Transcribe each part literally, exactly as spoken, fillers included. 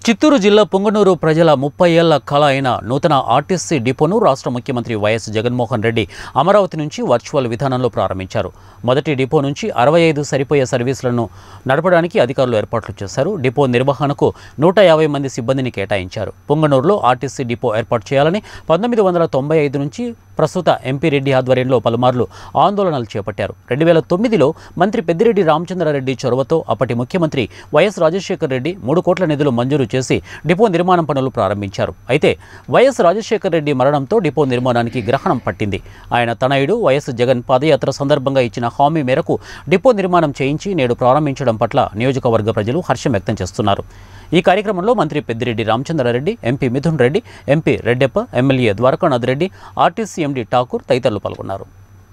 చిత్తూరు జిల్లా పొంగనూరు ప్రజల ముప్పై ఏళ్ల కళ అయిన నూతన ఆర్టీసీ డిపోను రాష్ట్ర ముఖ్యమంత్రి వైఎస్ జగన్మోహన్ రెడ్డి అమరావతి నుంచి వర్చువల్ విధానంలో ప్రారంభించారు. మొదటి డిపో నుంచి అరవై ఐదు సరిపోయే సర్వీసులను నడపడానికి అధికారులు ఏర్పాట్లు చేశారు. డిపో నిర్వహణకు నూట యాభై మంది సిబ్బందిని కేటాయించారు. పొంగనూరులో ఆర్టీసీ డిపో ఏర్పాటు చేయాలని పంతొమ్మిది వందల తొంభై ఐదు నుంచి ప్రస్తుత ఎంపీ రెడ్డి ఆధ్వర్యంలో పలుమార్లు ఆందోళనలు చేపట్టారు. రెండు వేల తొమ్మిదిలో మంత్రి పెద్దిరెడ్డి రామచంద్రారెడ్డి చొరవతో అప్పటి ముఖ్యమంత్రి వైఎస్ రాజశేఖర్ రెడ్డి మూడు కోట్ల నిధులు మంజూరు చేసి డిపో నిర్మాణం పనులు ప్రారంభించారు. అయితే వైఎస్ రాజశేఖర్ రెడ్డి మరణంతో డిపో నిర్మాణానికి గ్రహణం పట్టింది. ఆయన తనయుడు వైఎస్ జగన్ పాదయాత్ర సందర్భంగా ఇచ్చిన హామీ మేరకు డిపో నిర్మాణం చేయించి నేడు ప్రారంభించడం పట్ల నియోజకవర్గ ప్రజలు హర్షం వ్యక్తం చేస్తున్నారు. ఈ కార్యక్రమంలో మంత్రి Peddireddy Ramachandra Reddy, MP Mithun Reddy, MP Reddeppa, MLA Dwarakanath Reddy, RTC MD Thakur తదితరులు పాల్గొన్నారు.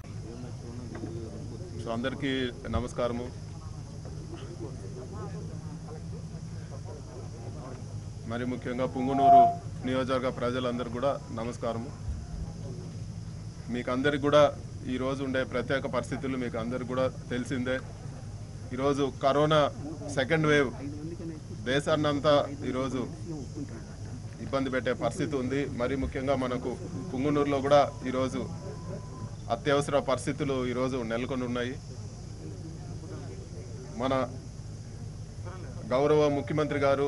అందరికీ నమస్కారము. మరి ముఖ్యంగా పుంగునూరు నియోజకవర్గ ప్రజలందరూ కూడా నమస్కారము. మీకు అందరికి కూడా ఈరోజు ఉండే ప్రత్యేక పరిస్థితులు మీకు అందరికి కూడా తెలిసిందే. ఈరోజు కరోనా సెకండ్ వేవ్ దేశాన్నంతా ఈరోజు ఇబ్బంది పెట్టే పరిస్థితి ఉంది. మరి ముఖ్యంగా మనకు పుంగునూరులో కూడా ఈరోజు అత్యవసర పరిస్థితులు ఈరోజు నెలకొని ఉన్నాయి. మన గౌరవ ముఖ్యమంత్రి గారు,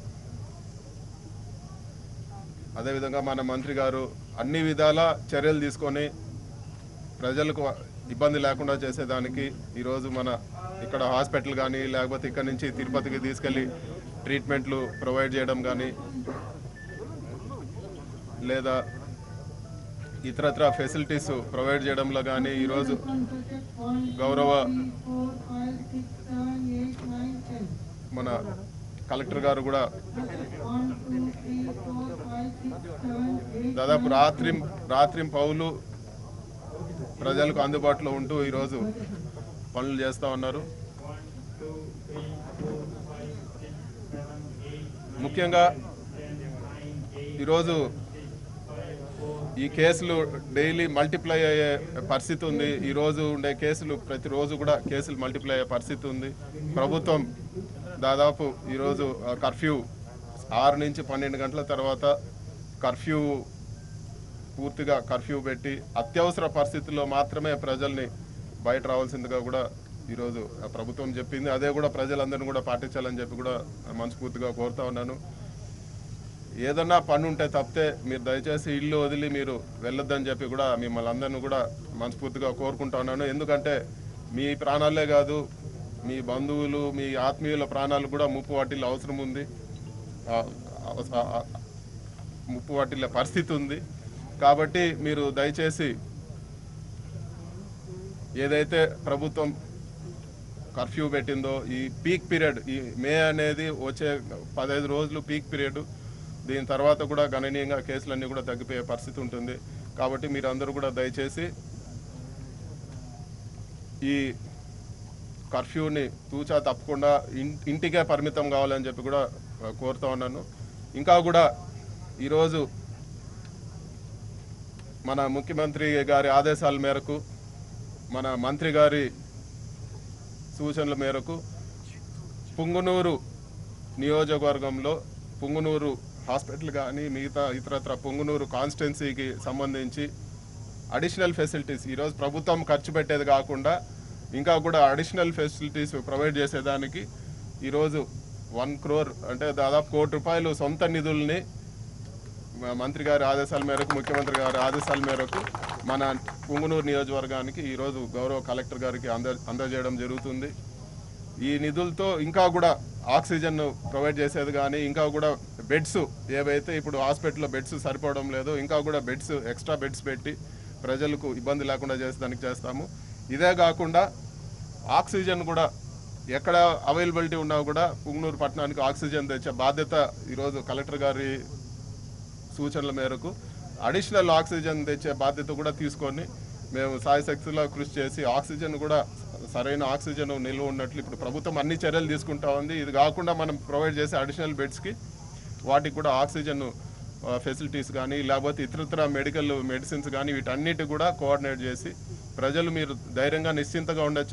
అదేవిధంగా మన మంత్రి గారు అన్ని విధాల చర్యలు తీసుకొని ప్రజలకు ఇబ్బంది లేకుండా చేసేదానికి ఈరోజు మన ఇక్కడ హాస్పిటల్ కానీ లేకపోతే ఇక్కడ నుంచి తిరుపతికి తీసుకెళ్ళి ట్రీట్మెంట్లు ప్రొవైడ్ చేయడం కానీ లేదా ఇతరత్ర ఫెసిలిటీస్ ప్రొవైడ్ చేయడంలో కానీ ఈరోజు గౌరవ మన కలెక్టర్ గారు కూడా దాదాపు రాత్రి రాత్రి పౌలు ప్రజలకు అందుబాటులో ఉంటూ ఈరోజు పనులు చేస్తూ ఉన్నారు. ముఖ్యంగా ఈరోజు ఈ కేసులు డైలీ మల్టిప్లై అయ్యే పరిస్థితి ఉంది. ఈరోజు ఉండే కేసులు ప్రతిరోజు కూడా కేసులు మల్టిప్లై అయ్యే పరిస్థితి ఉంది. ప్రభుత్వం దాదాపు ఈరోజు కర్ఫ్యూ ఆరు నుంచి పన్నెండు గంటల తర్వాత కర్ఫ్యూ పూర్తిగా కర్ఫ్యూ పెట్టి అత్యవసర పరిస్థితుల్లో మాత్రమే ప్రజల్ని బయట రావాల్సిందిగా కూడా ఈరోజు ప్రభుత్వం చెప్పింది. అదే కూడా ప్రజలందరినీ కూడా పాటించాలని చెప్పి కూడా మనస్ఫూర్తిగా కోరుతా ఉన్నాను. ఏదన్నా పని ఉంటే తప్పితే మీరు దయచేసి ఇల్లు వదిలి మీరు వెళ్ళొద్దని చెప్పి కూడా మిమ్మల్ని అందరినీ కూడా మనస్ఫూర్తిగా కోరుకుంటా ఉన్నాను. ఎందుకంటే మీ ప్రాణాలే కాదు, మీ బంధువులు, మీ ఆత్మీయుల ప్రాణాలు కూడా ముప్పు వాటిల్లో అవసరం ఉంది, ముప్పు వాటిల్లో పరిస్థితి ఉంది. కాబట్టి మీరు దయచేసి ఏదైతే ప్రభుత్వం కర్ఫ్యూ పెట్టిందో ఈ పీక్ పీరియడ్, ఈ మే అనేది వచ్చే పదహైదు రోజులు పీక్ పీరియడ్, దీని తర్వాత కూడా గణనీయంగా కేసులన్నీ కూడా తగ్గిపోయే పరిస్థితి ఉంటుంది. కాబట్టి మీరు అందరూ కూడా దయచేసి ఈ కర్ఫ్యూని తూచా తప్పకుండా ఇంటికే పరిమితం కావాలని చెప్పి కూడా కోరుతా ఉన్నాను. ఇంకా కూడా ఈరోజు మన ముఖ్యమంత్రి గారి ఆదేశాల మేరకు, మన మంత్రి గారి సూచనల మేరకు పుంగునూరు నియోజకవర్గంలో పుంగునూరు హాస్పిటల్ కానీ మిగతా ఇతరత్ర పుంగునూరు కాన్స్టిట్యున్సీకి సంబంధించి అడిషనల్ ఫెసిలిటీస్ ఈరోజు ప్రభుత్వం ఖర్చు పెట్టేది కాకుండా ఇంకా కూడా అడిషనల్ ఫెసిలిటీస్ ప్రొవైడ్ చేసేదానికి ఈరోజు వన్ క్రోర్ అంటే దాదాపు కోటి రూపాయలు సొంత నిధుల్ని మంత్రి గారి ఆదేశాల మేరకు, ముఖ్యమంత్రి గారి ఆదేశాల మేరకు మన పుంగునూరు నియోజకవర్గానికి ఈరోజు గౌరవ కలెక్టర్ గారికి అంద అందజేయడం జరుగుతుంది. ఈ నిధులతో ఇంకా కూడా ఆక్సిజన్ ప్రొవైడ్ చేసేది కానీ ఇంకా కూడా బెడ్స్ ఏవైతే ఇప్పుడు హాస్పిటల్లో బెడ్స్ సరిపోవడం లేదో ఇంకా కూడా బెడ్స్ ఎక్స్ట్రా బెడ్స్ పెట్టి ప్రజలకు ఇబ్బంది లేకుండా చేసేదానికి చేస్తాము. ఇదే కాకుండా ఆక్సిజన్ కూడా ఎక్కడ అవైలబిలిటీ ఉన్నా కూడా పుంగునూరు పట్టణానికి ఆక్సిజన్ తెచ్చే బాధ్యత ఈరోజు కలెక్టర్ గారి సూచనల మేరకు అడిషనల్ ఆక్సిజన్ తెచ్చే బాధ్యత కూడా తీసుకొని మేము సాయశక్తిలో కృషి చేసి ఆక్సిజన్ కూడా సరైన ఆక్సిజన్ నిల్వ ఉన్నట్లు ఇప్పుడు ప్రభుత్వం అన్ని చర్యలు తీసుకుంటా ఉంది. ఇది కాకుండా మనం ప్రొవైడ్ చేసే అడిషనల్ బెడ్స్కి వాటికి కూడా ఆక్సిజన్ ఫెసిలిటీస్ కానీ లేకపోతే ఇతరత్ర మెడికల్ మెడిసిన్స్ కానీ వీటన్నిటి కూడా కోఆర్డినేట్ చేసి ప్రజలు మీరు ధైర్యంగా నిశ్చింతగా ఉండొచ్చు.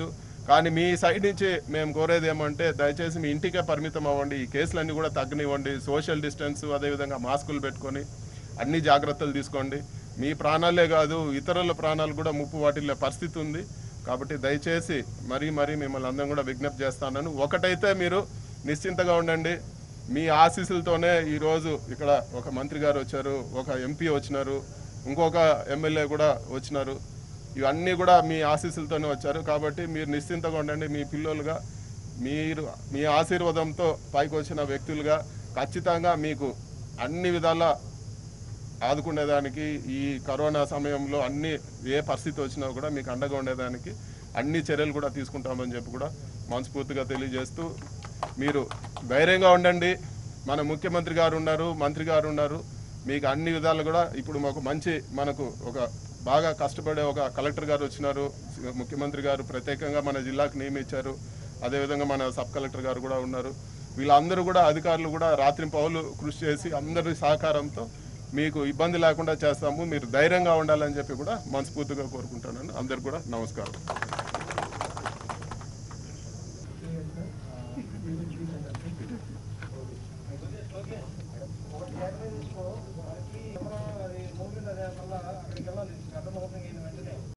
కానీ మీ సైడ్ నుంచి మేము కోరేది ఏమంటే దయచేసి మీ ఇంటికే పరిమితం అవ్వండి, ఈ కేసులన్నీ కూడా తగ్గనివ్వండి, సోషల్ డిస్టెన్స్ అదేవిధంగా మాస్కులు పెట్టుకొని అన్ని జాగ్రత్తలు తీసుకోండి. మీ ప్రాణాలే కాదు ఇతరుల ప్రాణాలు కూడా ముప్పు వాటిల్లే పరిస్థితి ఉంది. కాబట్టి దయచేసి మరీ మరీ మిమ్మల్ని అందరం కూడా విజ్ఞప్తి చేస్తాను. ఒకటైతే మీరు నిశ్చింతగా ఉండండి, మీ ఆశీస్సులతోనే ఈరోజు ఇక్కడ ఒక మంత్రి గారు వచ్చారు, ఒక ఎంపీ వచ్చినారు, ఇంకొక ఎమ్మెల్యే కూడా వచ్చినారు. ఇవన్నీ కూడా మీ ఆశీస్సులతోనే వచ్చారు. కాబట్టి మీరు నిశ్చింతగా ఉండండి. మీ పిల్లలుగా మీరు మీ ఆశీర్వాదంతో పైకి వచ్చిన వ్యక్తులుగా ఖచ్చితంగా మీకు అన్ని విధాల ఆదుకునేదానికి ఈ కరోనా సమయంలో అన్ని ఏ పరిస్థితి వచ్చినా కూడా మీకు అండగా ఉండేదానికి అన్ని చర్యలు కూడా తీసుకుంటామని చెప్పి కూడా మనస్ఫూర్తిగా తెలియజేస్తూ మీరు ధైర్యంగా ఉండండి. మన ముఖ్యమంత్రి గారు ఉన్నారు, మంత్రి గారు ఉన్నారు, మీకు అన్ని విధాలు కూడా ఇప్పుడు మాకు మంచి మనకు ఒక బాగా కష్టపడే ఒక కలెక్టర్ గారు వచ్చినారు, ముఖ్యమంత్రి గారు ప్రత్యేకంగా మన జిల్లాకు నియమించారు, అదేవిధంగా మన సబ్ కలెక్టర్ గారు కూడా ఉన్నారు. వీళ్ళందరూ కూడా అధికారులు కూడా రాత్రింపవలు కృషి చేసి అందరి సహకారంతో మీకు ఇబ్బంది లేకుండా చేస్తాము. మీరు ధైర్యంగా ఉండాలని చెప్పి కూడా మనస్ఫూర్తిగా కోరుకుంటున్నాను. అందరికి కూడా నమస్కారం.